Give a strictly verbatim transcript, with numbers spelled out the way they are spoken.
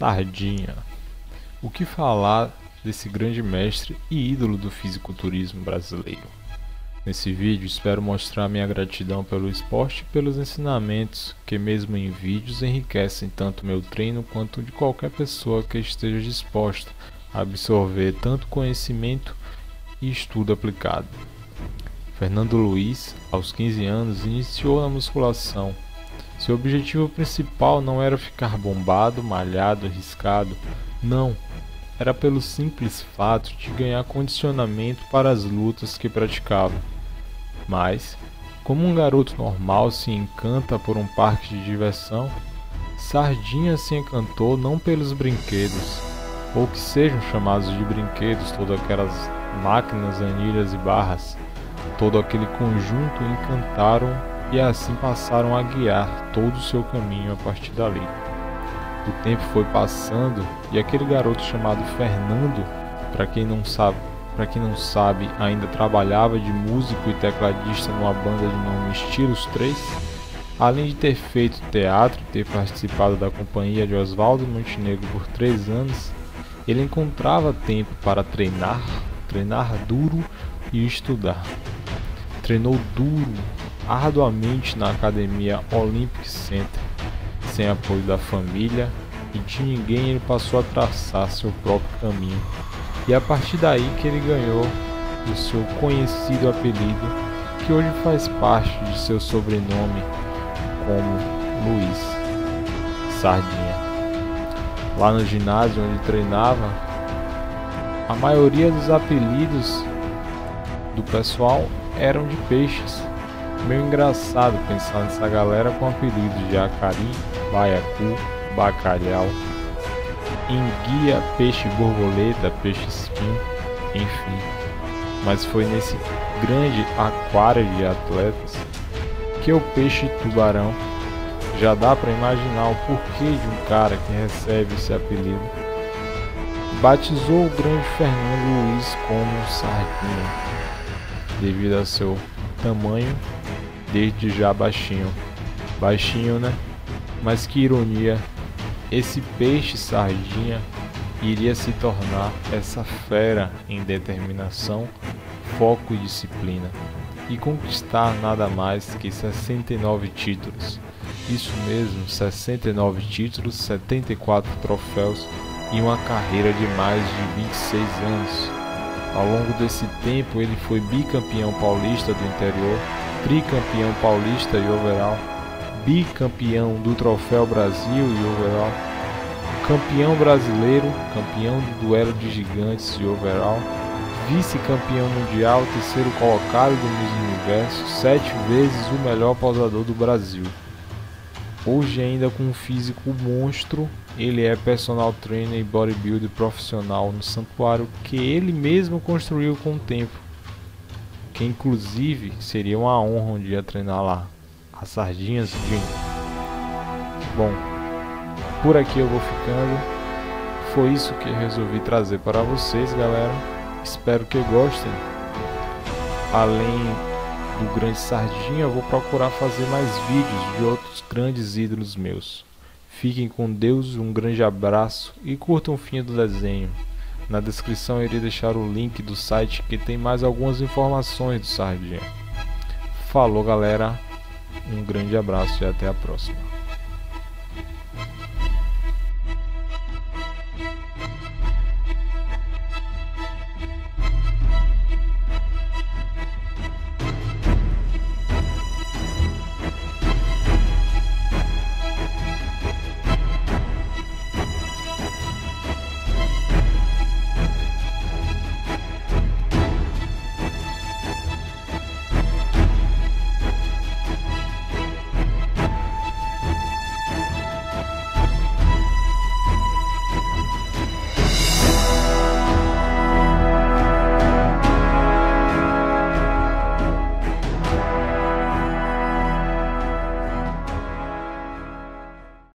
Sardinha. O que falar desse grande mestre e ídolo do fisiculturismo brasileiro? Nesse vídeo espero mostrar minha gratidão pelo esporte e pelos ensinamentos que mesmo em vídeos enriquecem tanto meu treino quanto de qualquer pessoa que esteja disposta a absorver tanto conhecimento e estudo aplicado. Fernando Luiz, aos quinze anos, iniciou na musculação. Seu objetivo principal não era ficar bombado, malhado, riscado, não. Era pelo simples fato de ganhar condicionamento para as lutas que praticava. Mas, como um garoto normal se encanta por um parque de diversão, Sardinha se encantou não pelos brinquedos, ou que sejam chamados de brinquedos todas aquelas máquinas, anilhas e barras. Todo aquele conjunto encantaram e assim passaram a guiar todo o seu caminho a partir dali. O tempo foi passando e aquele garoto chamado Fernando, para quem não sabe, para quem não sabe, ainda trabalhava de músico e tecladista numa banda de nome Estilos três, além de ter feito teatro e ter participado da companhia de Oswaldo Montenegro por três anos, ele encontrava tempo para treinar, treinar duro e estudar. Treinou duro, arduamente na academia Olympic Center, sem apoio da família e de ninguém. Ele passou a traçar seu próprio caminho, e é a partir daí que ele ganhou o seu conhecido apelido, que hoje faz parte de seu sobrenome como Luiz, Sardinha. Lá no ginásio onde treinava, a maioria dos apelidos do pessoal eram de peixes. Meio engraçado pensar nessa galera com apelidos de acari, baiacu, bacalhau, enguia, peixe borboleta, peixe espinho, enfim. Mas foi nesse grande aquário de atletas que o peixe tubarão, já dá para imaginar o porquê de um cara que recebe esse apelido, batizou o grande Fernando Luiz como Sardinha, devido a seu tamanho, desde já baixinho. Baixinho, né? Mas que ironia, esse peixe sardinha iria se tornar essa fera em determinação, foco e disciplina, e conquistar nada mais que sessenta e nove títulos. Isso mesmo, sessenta e nove títulos, setenta e quatro troféus e uma carreira de mais de vinte e seis anos. Ao longo desse tempo ele foi bicampeão paulista do interior, tricampeão paulista e overall, bicampeão do Troféu Brasil e overall, campeão brasileiro, campeão do duelo de gigantes e overall, vice-campeão mundial, terceiro colocado do Miss Universo, sete vezes o melhor pausador do Brasil. Hoje, ainda com um físico monstro, ele é personal trainer e bodybuilder profissional no santuário que ele mesmo construiu com o tempo, que inclusive seria uma honra um dia treinar lá, a Sardinhas Gym. Bom, por aqui eu vou ficando. Foi isso que eu resolvi trazer para vocês, galera. Espero que gostem. Além do grande Sardinha, eu vou procurar fazer mais vídeos de outros grandes ídolos meus. Fiquem com Deus, um grande abraço e curtam o fim do desenho. Na descrição eu irei deixar o link do site que tem mais algumas informações do Sardinha. Falou, galera, um grande abraço e até a próxima.